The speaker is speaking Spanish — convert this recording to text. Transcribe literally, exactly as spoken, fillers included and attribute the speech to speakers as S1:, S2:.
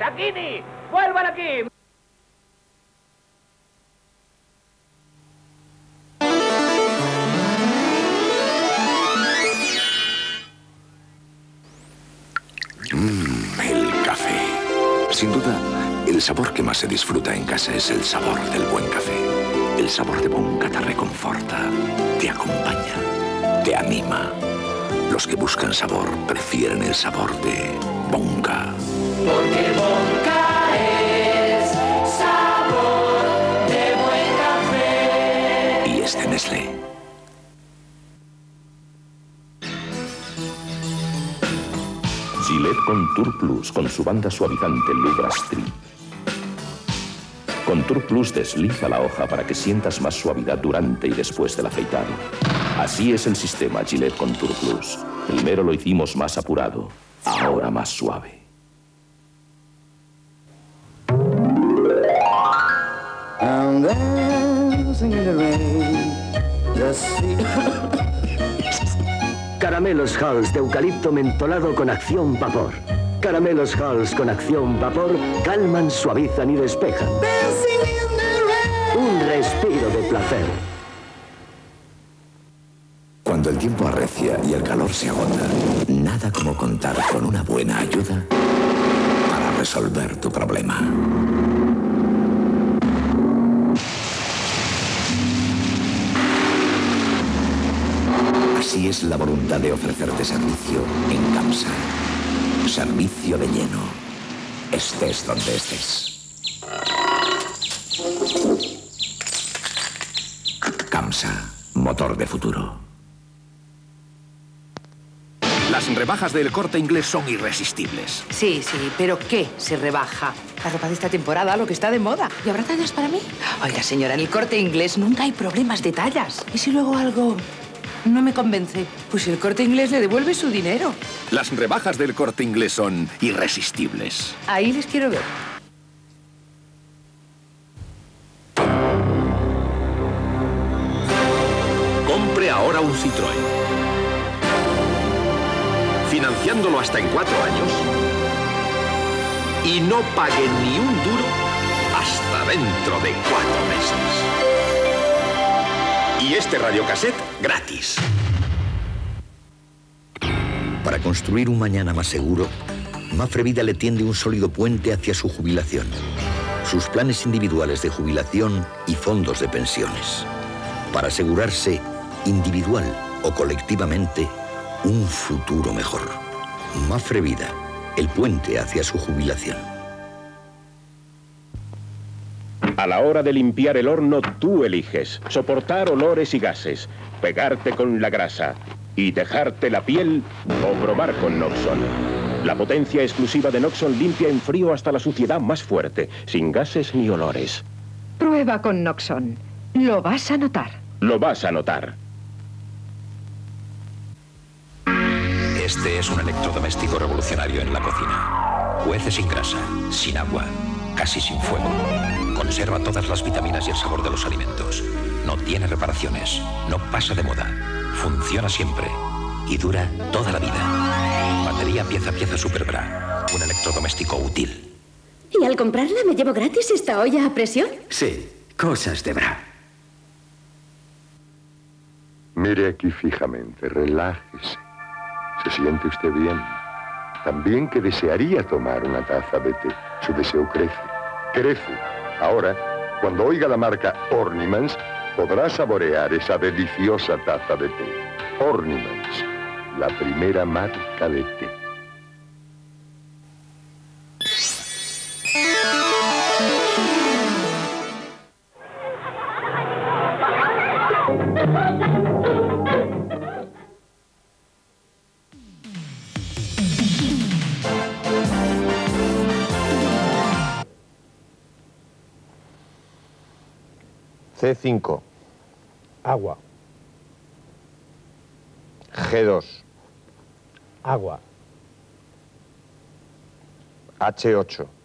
S1: ¡Giacchini! ¡Vuelvan aquí!
S2: Mmm, el café. Sin duda, el sabor que más se disfruta en casa es el sabor del buen café. El sabor de Bonca te reconforta, te acompaña, te anima. Los que buscan sabor prefieren el sabor de Bonca.
S3: Porque Bonca es sabor de buen café.
S2: Y es de Nestlé.
S4: Gillette Contour Plus con su banda suavizante Lubrastri. Contour Plus desliza la hoja para que sientas más suavidad durante y después del afeitado. Así es el sistema Gillette Contour Plus. Primero lo hicimos más apurado, ahora más suave.
S5: And dancing in the rain, the sea.
S6: Caramelos Halls de eucalipto mentolado con acción vapor. Caramelos Halls con acción vapor calman, suavizan y despejan. Un respiro de placer.
S2: Cuando el tiempo arrecia y el calor se agota, nada como contar con una buena ayuda para resolver tu problema. Así es la voluntad de ofrecerte servicio en CAMSA. Servicio de lleno, estés donde estés. CAMSA, motor de futuro.
S7: Las rebajas del Corte Inglés son irresistibles.
S8: Sí, sí, pero ¿qué se rebaja? La ropa de esta temporada, lo que está de moda. ¿Y habrá tallas para mí? Oiga, señora, en el Corte Inglés nunca hay problemas de tallas. ¿Y si luego algo no me convence? Pues el Corte Inglés le devuelve su dinero.
S7: Las rebajas del Corte Inglés son irresistibles.
S8: Ahí les quiero ver.
S7: Compre ahora un Citroën. Financiándolo hasta en cuatro años. Y no pague ni un duro hasta dentro de cuatro meses. Y este radiocassette gratis.
S9: Para construir un mañana más seguro, Mapfre Vida le tiende un sólido puente hacia su jubilación. Sus planes individuales de jubilación y fondos de pensiones. Para asegurarse, individual o colectivamente, un futuro mejor. Mapfre Vida, el puente hacia su jubilación.
S4: A la hora de limpiar el horno, tú eliges soportar olores y gases, pegarte con la grasa y dejarte la piel o probar con Noxon. La potencia exclusiva de Noxon limpia en frío hasta la suciedad más fuerte, sin gases ni olores.
S10: Prueba con Noxon. Lo vas a notar.
S4: Lo vas a notar.
S11: Este es un electrodoméstico revolucionario en la cocina. Cuece sin grasa, sin agua, casi sin fuego. Conserva todas las vitaminas y el sabor de los alimentos. No tiene reparaciones, no pasa de moda. Funciona siempre y dura toda la vida. Batería pieza a pieza Superbra. Un electrodoméstico útil.
S12: ¿Y al comprarla me llevo gratis esta olla a presión?
S6: Sí, cosas de Bra.
S13: Mire aquí fijamente, relájese. ¿Se siente usted bien? También que desearía tomar una taza de té. Su deseo crece, crece. Ahora, cuando oiga la marca Ornimans, podrá saborear esa deliciosa taza de té. Ornimans, la primera marca de té.
S14: C cinco. Agua. G dos. Agua. H ocho.